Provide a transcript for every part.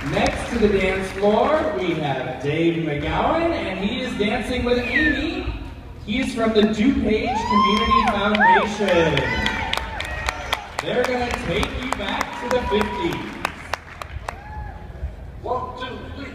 Next to the dance floor, we have Dave McGowan, and he is dancing with Amy. He is from the DuPage Community Foundation. They're going to take you back to the 50s. 1, 2, 3,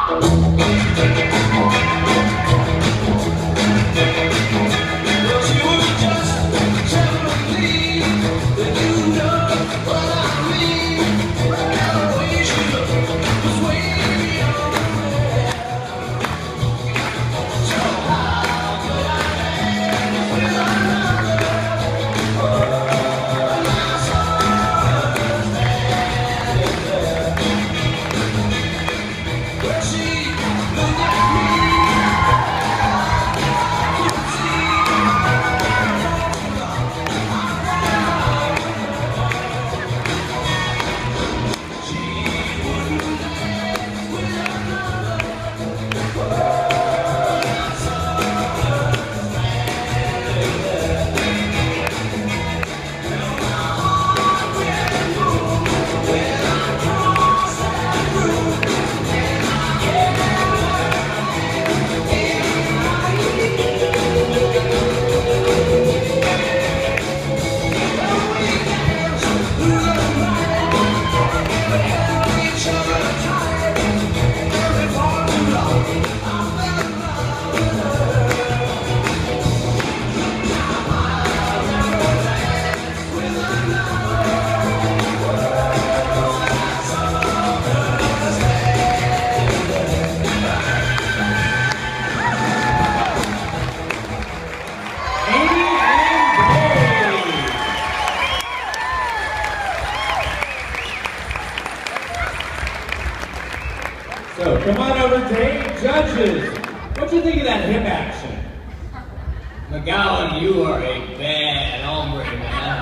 4. So come on over, Dave. Judges, what do you think of that hip action? McGowan, you are a bad hombre, man.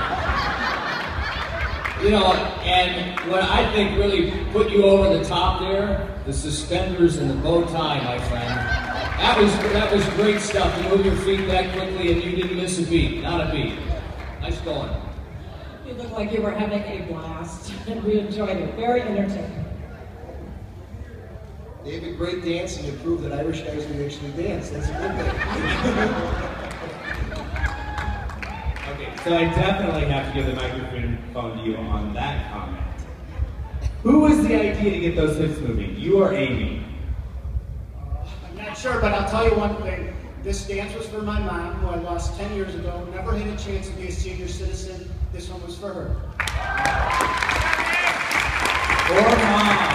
You know, and what I think really put you over the top there, the suspenders and the bow tie, my friend. That was great stuff. You moved your feet that quickly and you didn't miss a beat, not a beat. Nice going. You looked like you were having a blast, and we enjoyed it. Very entertaining. David, great dance, and you proved that Irish guys can actually dance. That's a good thing. Okay, so I definitely have to give the microphone to you on that comment. Who was the idea to get those hips moving? You or Amy? I'm not sure, but I'll tell you one thing. This dance was for my mom, who I lost 10 years ago. Never had a chance to be a senior citizen. This one was for her. For Mom.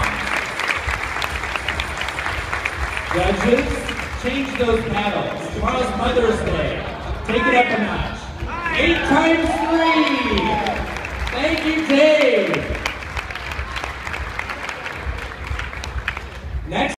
Judges, change those paddles. Tomorrow's Mother's Day. Take it up a notch. 8 times 3. Thank you, Dave. Next.